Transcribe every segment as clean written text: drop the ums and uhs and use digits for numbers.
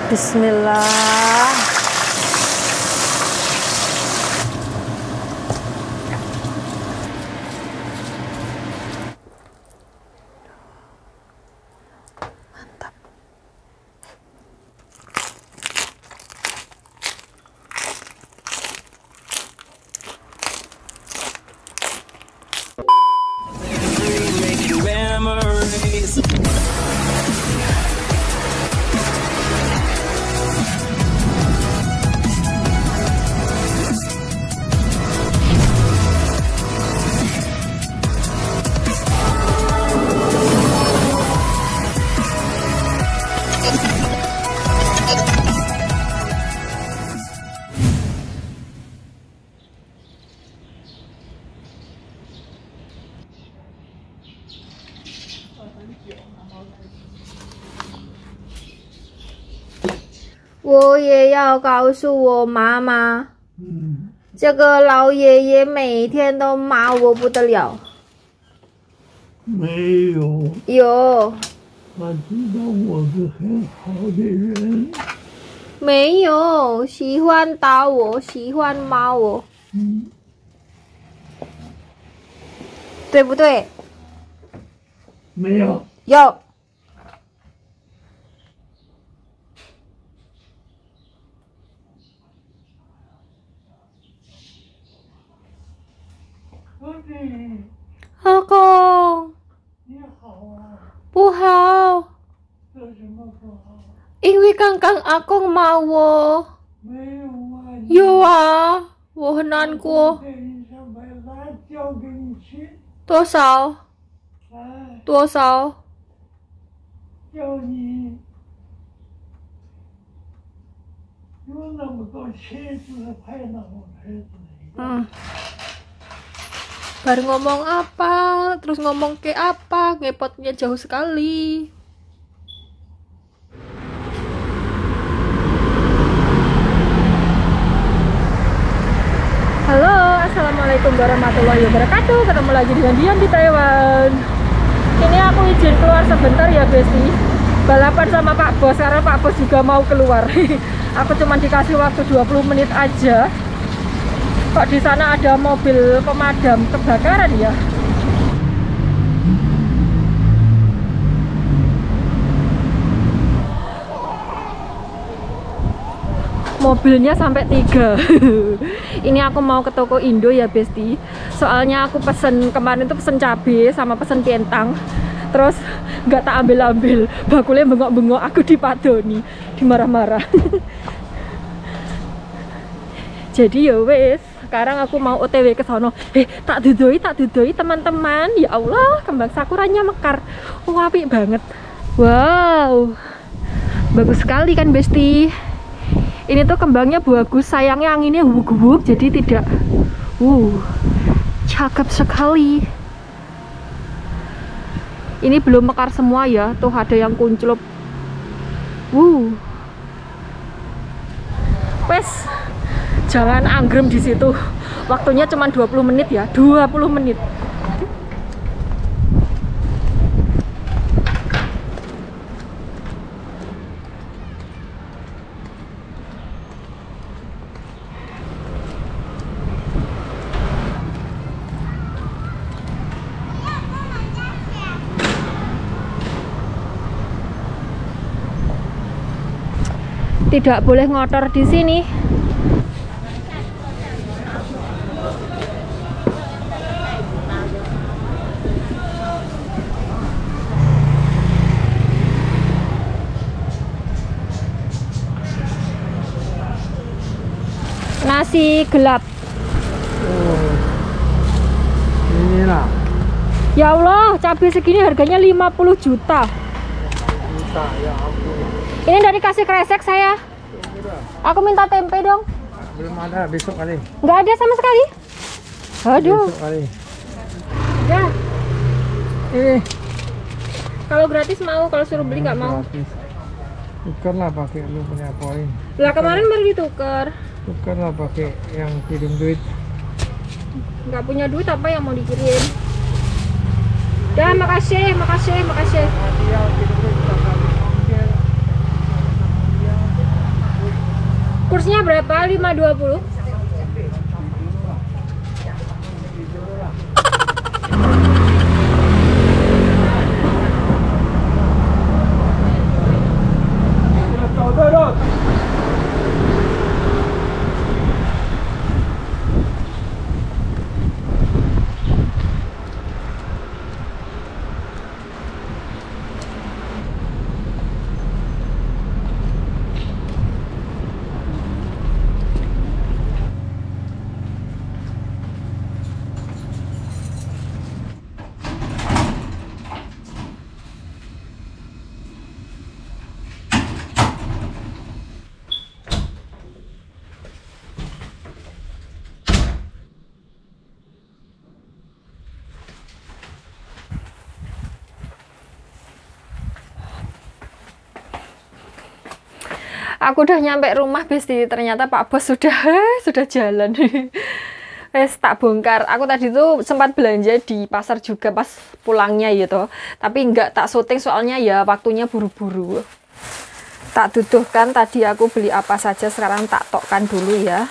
Bismillah. Mantap.我也要告诉我妈妈，这个老爷爷每天都骂我不得了。 没有， 有， 他知道我是很好的人。 没有？喜欢打我，喜欢骂我，对不对？ 没有， 有。阿公， 你好啊， 不好， 这什么不好？ 因为刚刚阿公骂我。 没有啊， 有啊，我很难过。 给你想把辣椒给你吃， 多少？ 哎， 多少？ 叫你有那么多茄子，拍那么茄子。 Baru ngomong apa, terus ngomong ke apa, ngepotnya jauh sekali. Halo, assalamualaikum warahmatullahi wabarakatuh. Ketemu lagi dengan Dian di Taiwan. Ini aku izin keluar sebentar ya Besti. Balapan sama Pak Bos karena Pak Bos juga mau keluar. Aku cuma dikasih waktu 20 menit aja. Kok di sana ada mobil pemadam kebakaran ya? Mobilnya sampai 3. Ini aku mau ke toko Indo ya Besti. Soalnya aku pesen kemarin tuh pesen cabai sama pesen kentang. Terus nggak tak ambil-ambil. Bakulnya bengok-bengok, aku dipadoni, dimarah-marah. Jadi ya wes, sekarang aku mau OTW ke sono. Tak dudoi teman-teman. Ya Allah, kembang sakuranya mekar. Apik banget. Wow. Bagus sekali kan, Besti? Ini tuh kembangnya bagus, sayangnya anginnya hubuk-hubuk jadi tidak. Cakep sekali. Ini belum mekar semua ya. Tuh ada yang kuncup. Wes. Jangan anggrem di situ. Waktunya cuma 20 menit ya. 20 menit. Tidak boleh ngotor di sini. Nasi gelap. Inilah. Ya Allah, cabai segini harganya 50 juta. Ya ampun. Ini dari kasih kresek saya. Aku minta tempe dong. Belum ada, besok kali. Nggak ada sama sekali. Aduh. Besok kali. Ya. Ini. Kalau gratis mau, kalau suruh beli nggak mau. Tukar lah pakai lu punya poin. Lah kemarin baru ditukar. Tukar lah pakai yang kirim duit. Nggak punya duit apa yang mau dikirim? Ya, makasih. Kursnya berapa? 520. Aku udah nyampe rumah, Besti. Ternyata Pak Bos sudah jalan. Tak bongkar. Aku tadi tuh sempat belanja di pasar juga pas pulangnya gitu. Tapi nggak tak syuting soalnya ya waktunya buru-buru. Tak duduhkan tadi aku beli apa saja, sekarang tak tokkan dulu ya.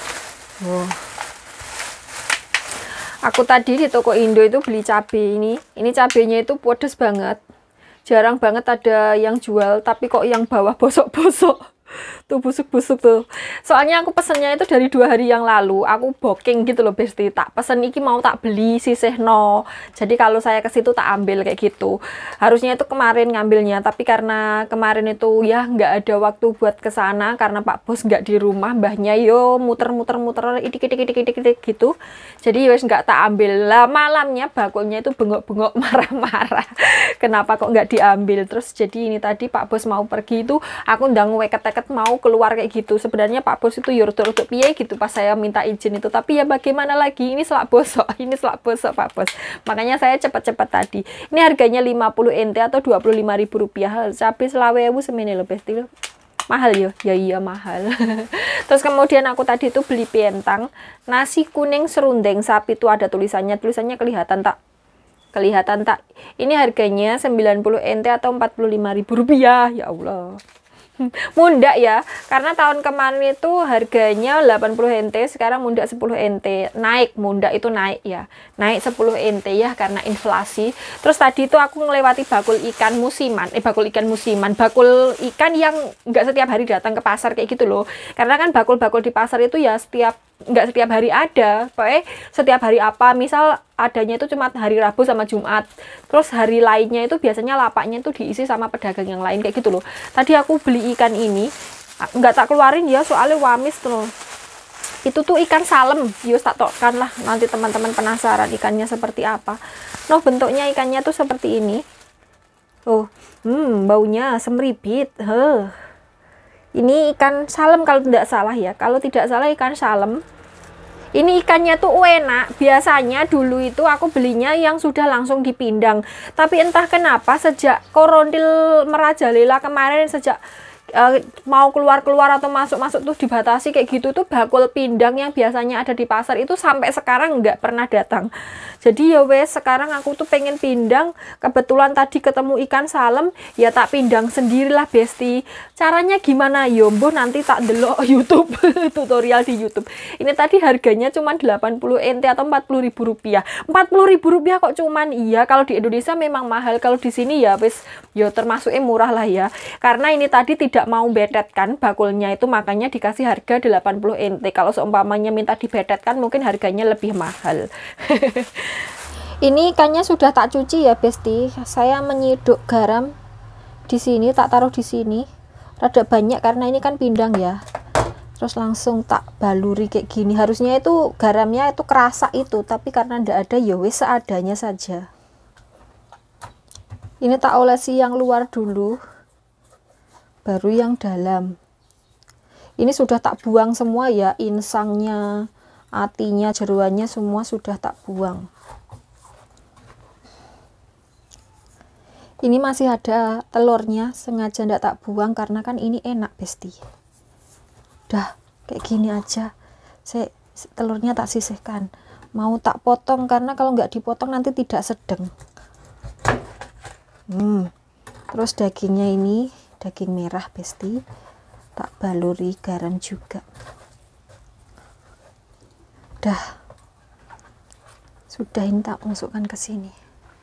Aku tadi di toko Indo itu beli cabai ini. Ini cabenya itu pedes banget. Jarang banget ada yang jual, tapi kok yang bawah bosok-bosok. Tuh busuk-busuk tuh. Soalnya aku pesennya itu dari 2 hari yang lalu. Aku booking gitu loh, Besti. Tak pesen iki mau tak beli sisihno. Jadi kalau saya ke situ tak ambil kayak gitu. Harusnya itu kemarin ngambilnya, tapi karena kemarin itu ya nggak ada waktu buat ke sana karena Pak Bos nggak di rumah, mbahnya yo muter-muter idik gitu. Jadi wes nggak tak ambil. Lah malamnya bakulnya itu bengok-bengok marah-marah. Kenapa kok nggak diambil? Terus jadi ini tadi Pak Bos mau pergi itu aku ndang weket-weket mau keluar kayak gitu. Sebenarnya Pak Bos itu yurut-yurut piye gitu pas saya minta izin itu, tapi ya bagaimana lagi, ini selak bosok Pak Bos. Makanya saya cepet-cepet tadi. Ini harganya 50 NT atau 25.000 rupiah. Cabai selawewu semene lho, Besti. Mahal ya? Ya iya mahal. Terus kemudian aku tadi itu beli pentang, nasi kuning serundeng sapi, itu ada tulisannya kelihatan tak? Ini harganya 90 NT atau 45.000 rupiah. Ya Allah. Mundak ya, karena tahun kemarin itu harganya 80 NT, sekarang mundak 10 NT. Naik, mundak itu naik ya, naik 10 NT ya karena inflasi. Terus tadi itu aku ngelewati bakul ikan musiman, bakul ikan yang nggak setiap hari datang ke pasar kayak gitu loh. Karena kan bakul-bakul di pasar itu ya nggak setiap hari ada, pokoknya setiap hari apa, misal adanya itu cuma hari Rabu sama Jumat, terus hari lainnya itu biasanya lapaknya itu diisi sama pedagang yang lain kayak gitu loh. Tadi aku beli ikan ini nggak tak keluarin ya soalnya wamis tuh. Itu tuh ikan salem, yus tak tokkan lah, nanti teman-teman penasaran ikannya seperti apa. Noh, bentuknya ikannya tuh seperti ini. Baunya semribit. Ini ikan salem kalau tidak salah ya. Kalau tidak salah ikan salem. Ini ikannya tuh enak. Biasanya dulu itu aku belinya yang sudah langsung dipindang. Tapi entah kenapa sejak korontil merajalela kemarin, sejak mau keluar-keluar atau masuk-masuk tuh dibatasi kayak gitu tuh, bakul pindang yang biasanya ada di pasar itu sampai sekarang nggak pernah datang. Jadi ya wes, sekarang aku tuh pengen pindang, kebetulan tadi ketemu ikan salem, ya tak pindang sendirilah, Besti. Caranya gimana? Yombo nanti tak delok YouTube tutorial di YouTube. Ini tadi harganya cuma 80 NT atau 40.000 rupiah. 40.000 rupiah kok cuman, iya kalau di Indonesia memang mahal, kalau di sini ya wes ya termasuknya murah lah ya. Karena ini tadi tidak mau betetkan bakulnya itu, makanya dikasih harga 80 NT. Kalau seumpamanya minta dibetetkan mungkin harganya lebih mahal. Ini ikannya sudah tak cuci ya, Besti. Saya menyiduk garam di sini, tak taruh di sini. Rada banyak karena ini kan pindang ya. Terus langsung tak baluri kayak gini. Harusnya itu garamnya itu kerasa itu, tapi karena ndak ada ya wes seadanya saja. Ini tak olesi yang luar dulu, baru yang dalam. Ini sudah tak buang semua ya, insangnya, atinya, jeruannya semua sudah tak buang. Ini masih ada telurnya, sengaja ndak tak buang karena kan ini enak, Besti. Dah kayak gini aja, telurnya tak sisihkan. Mau tak potong karena kalau nggak dipotong nanti tidak sedeng. Terus dagingnya ini daging merah, Besti. Tak baluri garam juga. Sudah, ini tak masukkan ke sini.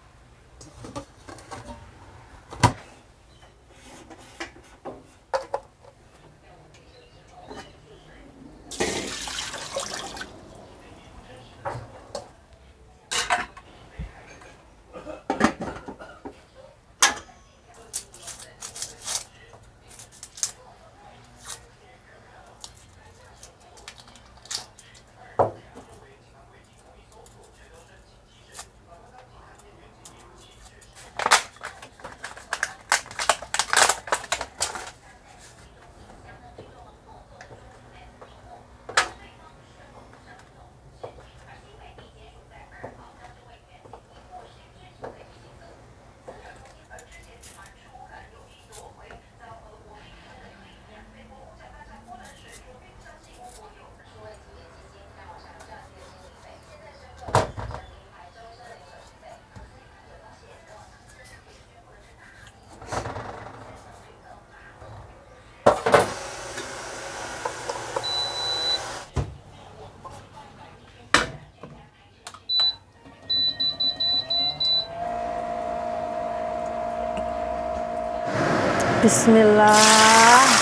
Bismillah.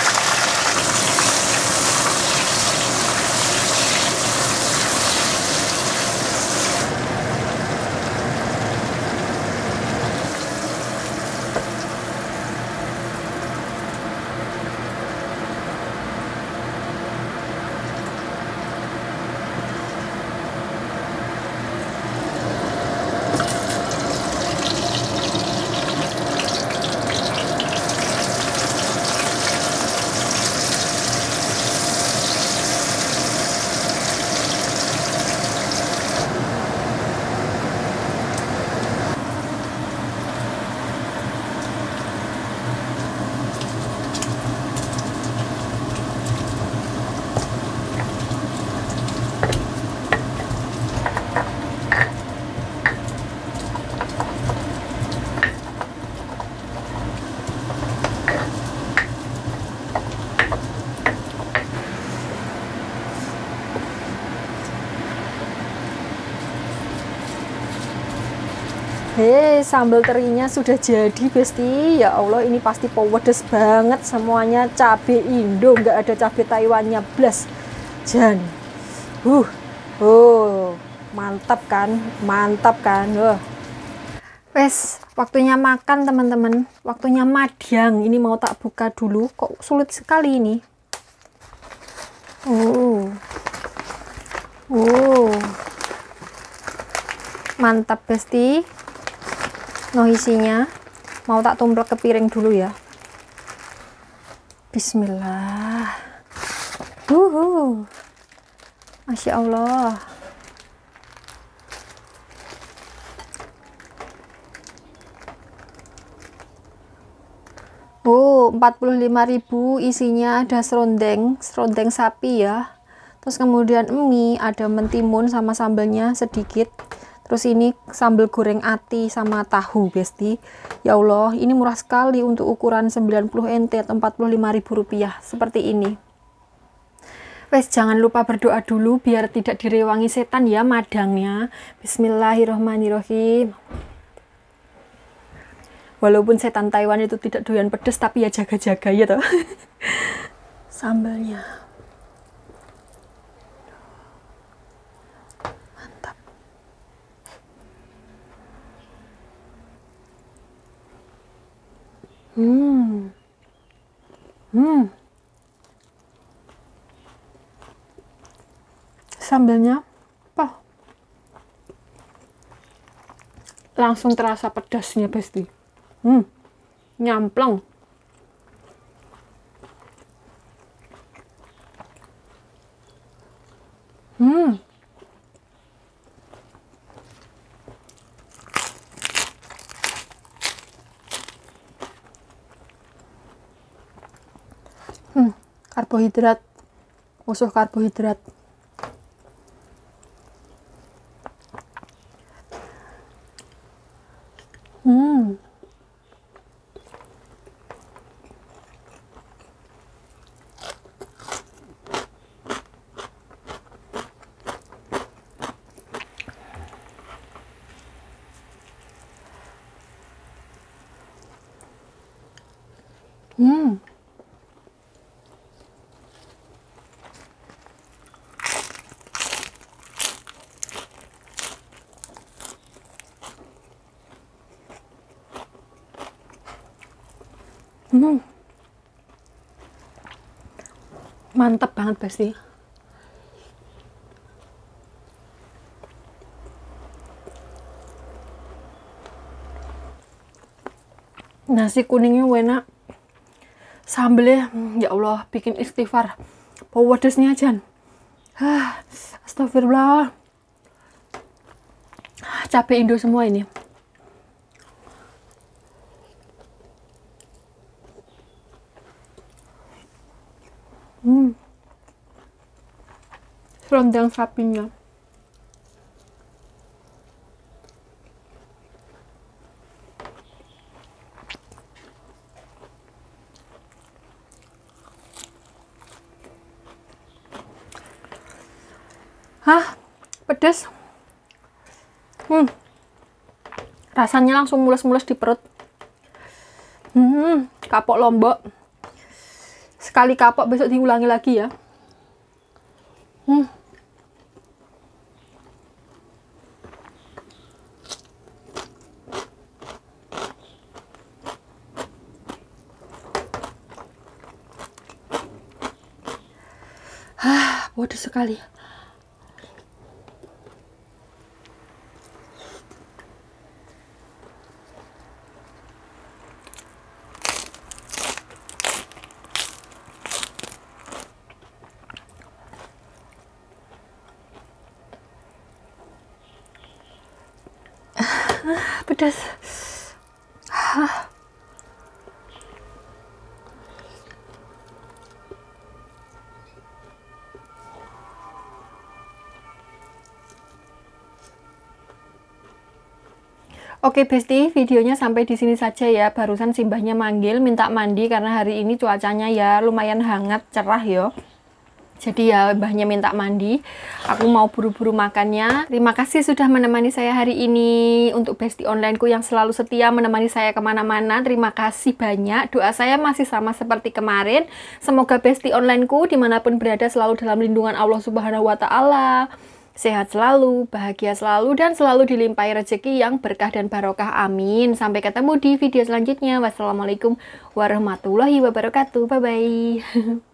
Sambal terinya sudah jadi, Besti. Ya Allah, ini pasti pedes banget semuanya. Cabe Indo, nggak ada cabe Taiwannya blas. Jan. Mantap kan? Mantap kan? Wes, waktunya makan, teman-teman. Waktunya madyang. Ini mau tak buka dulu. Kok sulit sekali ini? Mantap, Besti. No, isinya mau tak tumplek ke piring dulu ya. Bismillah. Masya Allah. Oh, 45.000 isinya. Ada serundeng sapi ya. Terus kemudian mie, ada mentimun sama sambalnya sedikit. Terus ini sambal goreng ati sama tahu, Besti. Ya Allah, ini murah sekali untuk ukuran 90 NT atau 45.000 rupiah. Seperti ini. Wes, jangan lupa berdoa dulu biar tidak direwangi setan ya madangnya. Bismillahirrohmanirrohim. Walaupun setan Taiwan itu tidak doyan pedes, tapi ya jaga-jaga ya toh. Sambalnya. Sambalnya apa? Langsung terasa pedasnya, Besti. Nyampleng. Karbohidrat, musuh karbohidrat. Hmm. Mantap banget pasti. Nasi kuningnya enak. Sambelnya, ya Allah, bikin istighfar. Pedesnya aja. Astagfirullah. Capek Indo semua ini. Serundeng sapinya. Pedes. Rasanya langsung mules-mules di perut. Kapok Lombok. Sekali kapok besok diulangi lagi ya. Bodoh sekali. Pedas. Oke Besti, videonya sampai di sini saja ya. Barusan Simbahnya manggil minta mandi karena hari ini cuacanya ya lumayan hangat, cerah ya. Jadi ya mbahnya minta mandi. Aku mau buru-buru makannya. Terima kasih sudah menemani saya hari ini. Untuk Besti onlineku yang selalu setia menemani saya kemana-mana, terima kasih banyak. Doa saya masih sama seperti kemarin. Semoga Besti onlineku dimanapun berada selalu dalam lindungan Allah Subhanahu wa Ta'ala. Sehat selalu, bahagia selalu, dan selalu dilimpahi rezeki yang berkah dan barokah. Amin. Sampai ketemu di video selanjutnya. Wassalamualaikum warahmatullahi wabarakatuh. Bye-bye.